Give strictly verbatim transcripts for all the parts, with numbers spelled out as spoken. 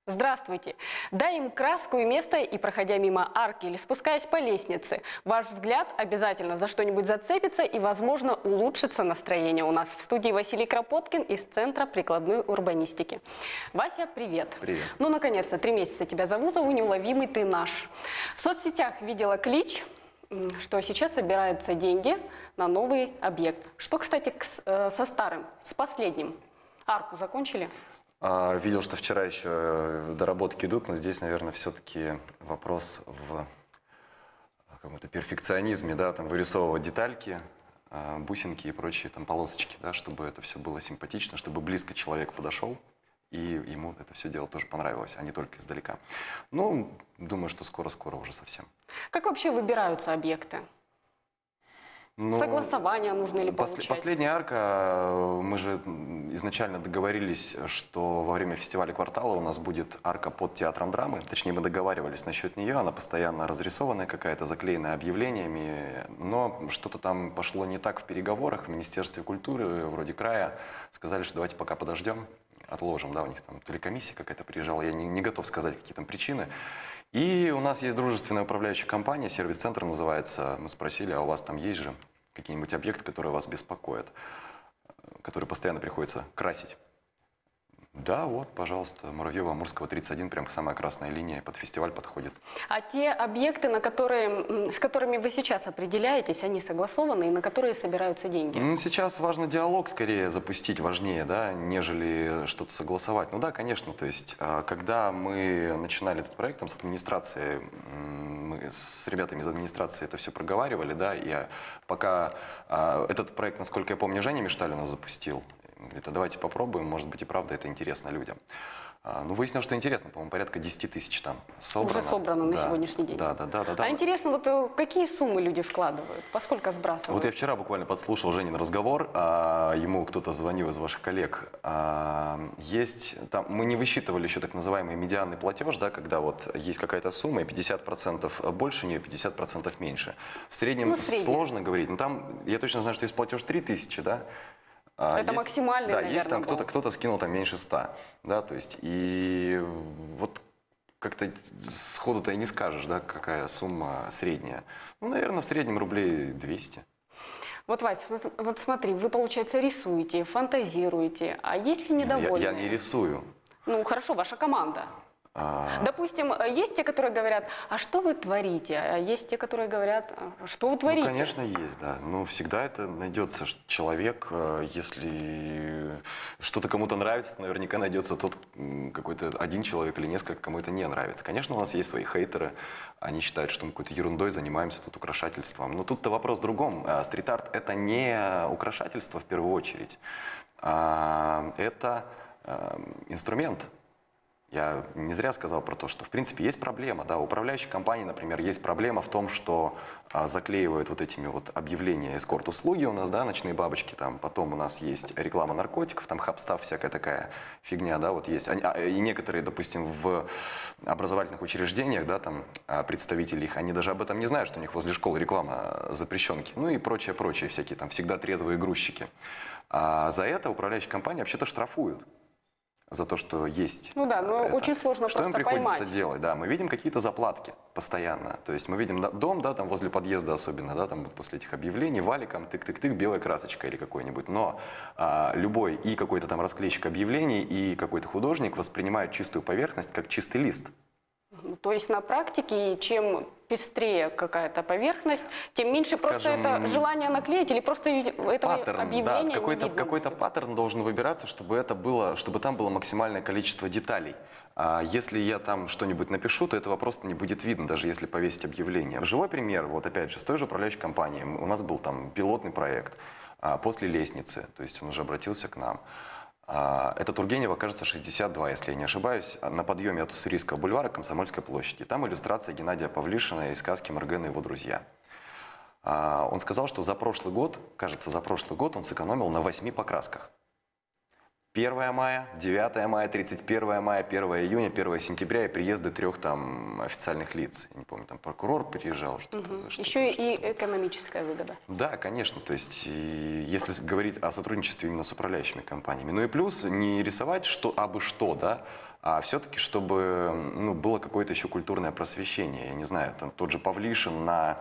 Здравствуйте! Дай им краску и место, и проходя мимо арки или спускаясь по лестнице, ваш взгляд обязательно за что-нибудь зацепится и, возможно, улучшится настроение. У нас в студии Василий Кропоткин из Центра прикладной урбанистики. Вася, привет! Привет! Ну, наконец-то, три месяца тебя зову, зову «Неуловимый ты наш». В соцсетях видела клич, что сейчас собираются деньги на новый объект. Что, кстати, со старым, с последним? Арку закончили? А, видел, что вчера еще доработки идут, но здесь, наверное, все-таки вопрос в каком-то перфекционизме, да, там вырисовывать детальки, бусинки и прочие там полосочки, да, чтобы это все было симпатично, чтобы близко человек подошел, и ему это все дело тоже понравилось, а не только издалека. Ну, думаю, что скоро-скоро уже совсем. Как вообще выбираются объекты? Ну, согласования нужно ли получать? Последняя арка, мы же изначально договорились, что во время фестиваля «Квартала» у нас будет арка под театром драмы. Точнее, мы договаривались насчет нее, она постоянно разрисованная какая-то, заклеенная объявлениями. Но что-то там пошло не так в переговорах. В Министерстве культуры, вроде края, сказали, что давайте пока подождем, отложим. Да, у них там то ли комиссия какая-то приезжала, я не, не готов сказать, какие там причины. И у нас есть дружественная управляющая компания, сервис-центр называется. Мы спросили, а у вас там есть же какие-нибудь объекты, которые вас беспокоят, которые постоянно приходится красить? Да, вот, пожалуйста, Муравьева-Амурского, тридцать один, прям самая красная линия, под фестиваль подходит. А те объекты, на которые, с которыми вы сейчас определяетесь, они согласованы и на которые собираются деньги? Сейчас важно диалог скорее запустить, важнее, да, нежели что-то согласовать. Ну да, конечно, то есть, когда мы начинали этот проект, там, с администрацией, мы с ребятами из администрации это все проговаривали, да, и пока этот проект, насколько я помню, Женя Мишталь у нас запустил. Это давайте попробуем, может быть и правда это интересно людям. А, ну, выяснилось, что интересно, по-моему, порядка десяти тысяч там собрано. Уже собрано да. на сегодняшний день. Да, да, да, да, да. А интересно, вот какие суммы люди вкладывают, поскольку сбрасывают? Вот я вчера буквально подслушал Женин разговор, а, ему кто-то звонил из ваших коллег. А, есть, там, мы не высчитывали еще так называемый медианный платеж, да, когда вот есть какая-то сумма, и пятьдесят процентов больше нее, пятьдесят процентов меньше. В среднем, ну, сложно говорить, но там, я точно знаю, что есть платеж три тысячи, да. Это есть, максимальный, да, наверное, есть там кто-то, кто-то скинул там меньше ста, да, то есть, и вот как-то сходу-то и не скажешь, да, какая сумма средняя. Ну, наверное, в среднем рублей двести. Вот, Вась, вот, вот смотри, вы, получается, рисуете, фантазируете, а есть ли недовольные? Я, я не рисую. Ну, хорошо, ваша команда. А... Допустим, есть те, которые говорят, а что вы творите? А есть те, которые говорят, что вы творите? Ну, конечно, есть, да. Ну, всегда это найдется человек, если что-то кому-то нравится, то наверняка найдется тот какой-то один человек или несколько, кому это не нравится. Конечно, у нас есть свои хейтеры, они считают, что мы какой-то ерундой занимаемся тут украшательством. Но тут-то вопрос в другом. Стрит-арт – это не украшательство в первую очередь, а это инструмент. Я не зря сказал про то, что, в принципе, есть проблема. Да, у управляющей компании, например, есть проблема в том, что а, заклеивают вот этими вот объявления эскорт-услуги у нас, да, ночные бабочки, там, потом у нас есть реклама наркотиков, там, хабстав, всякая такая фигня, да, вот есть. Они, а, и некоторые, допустим, в образовательных учреждениях, да, там, представители их, они даже об этом не знают, что у них возле школы реклама запрещенки, ну и прочее, прочее, всякие там всегда трезвые грузчики. А за это управляющая компания вообще-то штрафуют. За то, что есть. Ну да, но это. Очень сложно что просто им приходится поймать. делать? Да, мы видим какие-то заплатки постоянно. То есть мы видим дом, да, там возле подъезда особенно, да, там после этих объявлений, валиком, тык-тык-тык, белая красочка или какой-нибудь. Но а, любой и какой-то там расклейщик объявлений, и какой-то художник воспринимает чистую поверхность как чистый лист. То есть на практике, чем пестрее какая-то поверхность, тем меньше Скажем, просто это желание наклеить или просто этого паттерн, объявления да, какой-то, не видно. какой-то паттерн должен выбираться, чтобы это было, чтобы там было максимальное количество деталей. А если я там что-нибудь напишу, то этого просто не будет видно, даже если повесить объявление. Живой пример, вот опять же, с той же управляющей компанией. У нас был там пилотный проект а, после лестницы, то есть он уже обратился к нам. Это Тургенева, кажется, шестьдесят два, если я не ошибаюсь, на подъеме от Уссурийского бульвара к Комсомольской площади. Там иллюстрация Геннадия Павлишина из сказки «Морган и его друзья». Он сказал, что за прошлый год, кажется, за прошлый год он сэкономил на восьми покрасках. первое мая, девятое мая, тридцать первое мая, первое июня, первое сентября и приезды трех там официальных лиц. Я не помню, там прокурор приезжал, что-то. Мгм. что-то, Еще что-то. и экономическая выгода. Да, конечно. То есть, и если говорить о сотрудничестве именно с управляющими компаниями. Ну и плюс не рисовать что, абы что, да, а все-таки, чтобы ну, было какое-то еще культурное просвещение. Я не знаю, там тот же Павлишин на,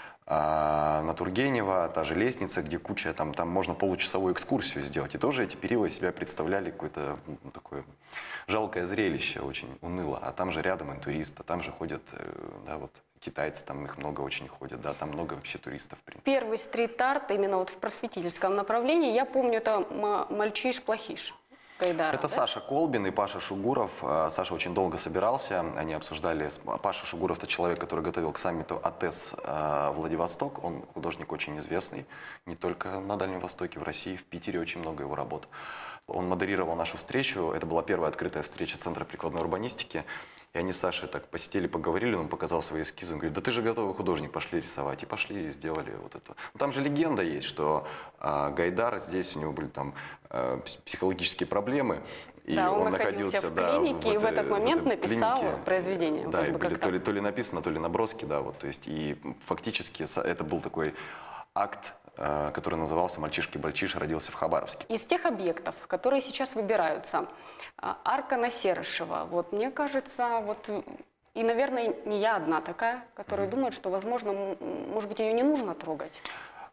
а, на Тургенева, та же лестница, где куча, там, там можно получасовую экскурсию сделать. И тоже эти перилы из себя представляли какое-то ну, такое жалкое зрелище, очень уныло. А там же рядом интурист, а там же ходят, э, да, вот китайцы, там их много очень ходят, да, там много вообще туристов, в принципе. Первый стрит-арт именно вот в просветительском направлении, я помню, это м- «Мальчиш-плохиш» Гайдара. Это да? Саша Колбин и Паша Шугуров. Э, Саша очень долго собирался, они обсуждали. с- Паша Шугуров – это человек, который готовил к саммиту АТЭС э, Владивосток. Он художник очень известный, не только на Дальнем Востоке, в России, в Питере очень много его работ. Он модерировал нашу встречу, это была первая открытая встреча Центра прикладной урбанистики. И они с Сашей так посидели, поговорили, он показал свои эскизы, он говорит, да ты же готовый художник, пошли рисовать. И пошли, и сделали вот это. Ну, там же легенда есть, что э, Гайдар, здесь у него были там э, пс- психологические проблемы. И Да, он он находился в да, клинике и в этой- этот момент этой написал клинике. произведение. Да, Вот и бы были как то так. ли, то ли написано, то ли наброски, да, вот, то есть, и фактически со- это был такой акт, э, который назывался «Мальчишки-бальчиш», родился в Хабаровске. Из тех объектов, которые сейчас выбираются, а, арка на Серышева, вот мне кажется, вот и, наверное, не я одна такая, которая Мгм. думает, что, возможно, м- может быть, ее не нужно трогать.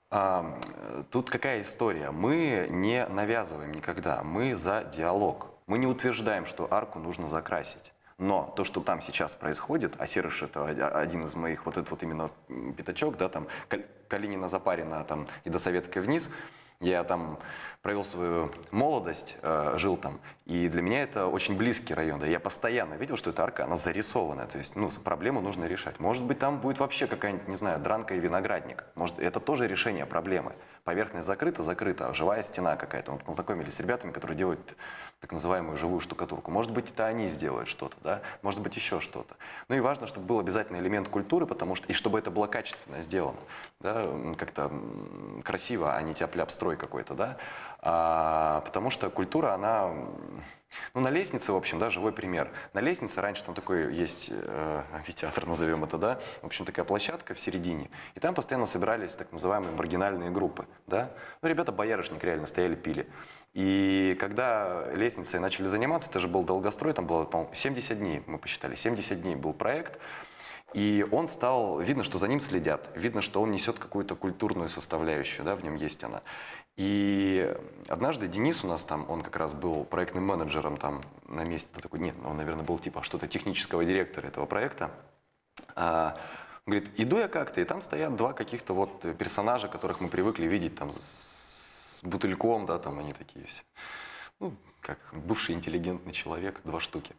А, э, тут какая история? Мы не навязываем никогда, мы за диалог. Мы не утверждаем, что арку нужно закрасить. Но то, что там сейчас происходит, а Серыш это о- один из моих, вот этот вот именно м, пятачок, да, там Кал- Калинина, Запарина там и до Советской вниз, я там провел свою молодость, э, жил там, и для меня это очень близкий район. Да, я постоянно видел, что эта арка, она зарисованная, то есть, ну, с- проблему нужно решать. Может быть, там будет вообще какая-нибудь, не знаю, дранка и виноградник. Может, это тоже решение проблемы. Поверхность закрыта, закрыта, а живая стена какая-то. Вот познакомились с ребятами, которые делают так называемую живую штукатурку. Может быть, это они сделают что-то, да? Может быть, еще что-то. Ну и важно, чтобы был обязательно элемент культуры, потому что и чтобы это было качественно сделано, да, м, как-то м, красиво, а не тяп-ляп строй какой-то, да. А, потому что культура, она, м, ну, на лестнице, в общем, да, живой пример. На лестнице раньше там такой есть э, амфитеатр, назовем это, да, в общем, такая площадка в середине, и там постоянно собирались так называемые маргинальные группы, да. Ну, ребята боярышник реально стояли, пили. И когда лестницей начали заниматься, это же был долгострой, там было, по-моему, семьдесят дней, мы посчитали, семьдесят дней был проект, и он стал, видно, что за ним следят, видно, что он несет какую-то культурную составляющую, да, в нем есть она. И однажды Денис у нас там, он как раз был проектным менеджером там на месте, такой, нет, он, наверное, был типа что-то технического директора этого проекта. А, он говорит, иду я как-то, и там стоят два каких-то вот персонажа, которых мы привыкли видеть там с бутыльком, да, там они такие все. Ну, как бывший интеллигентный человек, два штуки.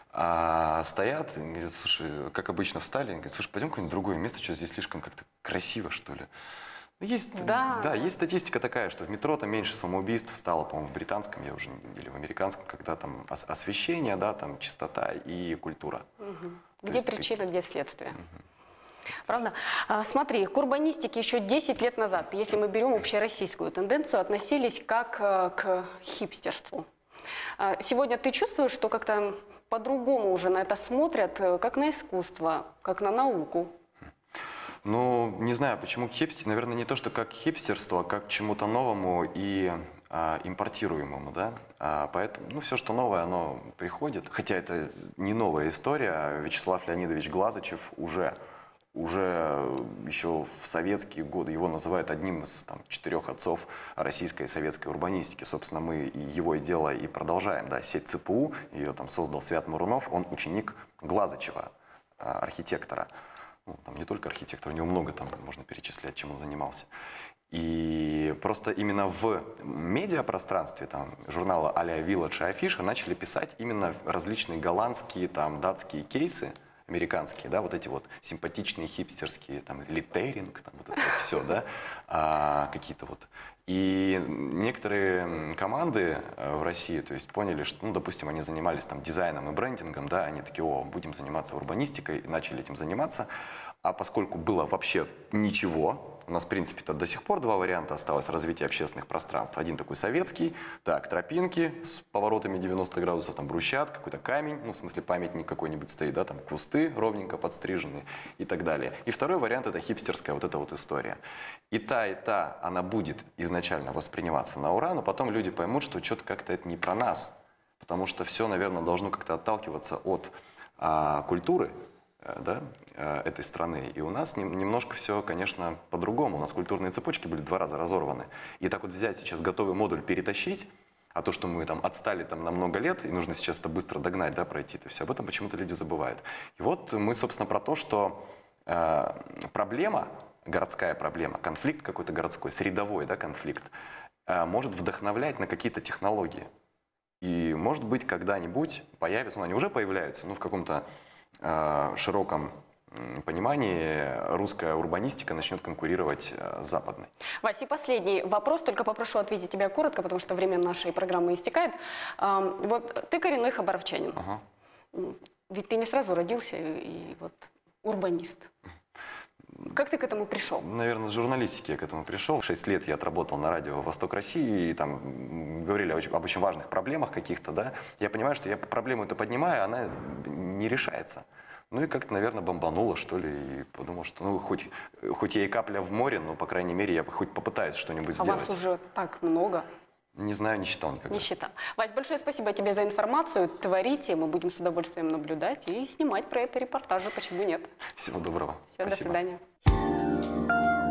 А стоят, и говорят, слушай, как обычно встали, и говорят, слушай, пойдем в какое-нибудь другое место, что здесь слишком как-то красиво, что ли. Ну, Есть, Да. да, есть статистика такая, что в метро там меньше самоубийств стало, по-моему, в британском, я уже не- или в американском, когда там ос- освещение, да, там чистота и культура. Мгм. То Где есть как- причина, где следствие? Правда? А, смотри, к урбанистике еще десять лет назад, если мы берем общероссийскую тенденцию, относились как э, к хипстерству. А, сегодня ты чувствуешь, что как-то по-другому уже на это смотрят, э, как на искусство, как на науку? Ну, не знаю, почему к хипстерству, наверное, не то, что как к хипстерству, а как к чему-то новому и а, импортируемому, да. А, поэтому, ну, все, что новое, оно приходит. Хотя это не новая история. Вячеслав Леонидович Глазычев уже, уже еще в советские годы его называют одним из там, четырех отцов российской и советской урбанистики. Собственно, мы и его и дело и продолжаем. Да. Сеть ЦПУ, ее там создал Свят Мурунов, он ученик Глазычева, а, архитектора. Ну, там не только архитектор, у него много там можно перечислять, чем он занимался. И просто именно в медиапространстве, там, журнала а-ля Village и Афиша начали писать именно различные голландские, там, датские кейсы, американские, да, вот эти вот симпатичные хипстерские, там, литеринг, там, вот это вот все, да, а, какие-то вот. И некоторые команды э, в России, то есть, поняли, что, ну, допустим, они занимались там дизайном и брендингом, да, они такие, о, будем заниматься урбанистикой, и начали этим заниматься. А поскольку было вообще ничего, У нас, в принципе-то, до сих пор два варианта осталось развития общественных пространств. Один такой советский, так, тропинки с поворотами девяносто градусов, там брусчатка, какой-то камень, ну, в смысле, памятник какой-нибудь стоит, да, там кусты ровненько подстриженные и так далее. И второй вариант – это хипстерская вот эта вот история. И та, и та, она будет изначально восприниматься на ура, но потом люди поймут, что что-то как-то это не про нас. Потому что все, наверное, должно как-то отталкиваться от а, культуры, а, да, а, этой страны. И у нас не, немножко все, конечно, по-другому. У нас культурные цепочки были два раза разорваны. И так вот взять сейчас готовый модуль, перетащить, а то, что мы там отстали там, на много лет, и нужно сейчас это быстро догнать, да, пройти это все, об этом почему-то люди забывают. И вот мы, собственно, про то, что э, проблема, городская проблема, конфликт какой-то городской, средовой, да, конфликт, э, может вдохновлять на какие-то технологии. И, может быть, когда-нибудь появятся, ну, они уже появляются, ну, в каком-то э, широком э, понимании русская урбанистика начнет конкурировать э, с западной. Вася, и последний вопрос, только попрошу ответить тебя коротко, потому что время нашей программы истекает. Эм, вот ты коренной хабаровчанин. Ага. Ведь ты не сразу родился и, и вот урбанист. Как ты к этому пришел? Наверное, с журналистики я к этому пришел. Шесть лет я отработал на радио «Восток России», и там говорили об очень важных проблемах каких-то, да. Я понимаю, что я проблему эту поднимаю, она не решается. Ну и как-то, наверное, бомбануло, что ли, и подумал, что ну хоть, хоть я и капля в море, но, по крайней мере, я хоть попытаюсь что-нибудь А сделать. вас уже так много. Не знаю, не считал никогда. Не считал. Вась, большое спасибо тебе за информацию. Творите, мы будем с удовольствием наблюдать и снимать про это репортажи, почему нет. Всего доброго. Все, до Спасибо. свидания.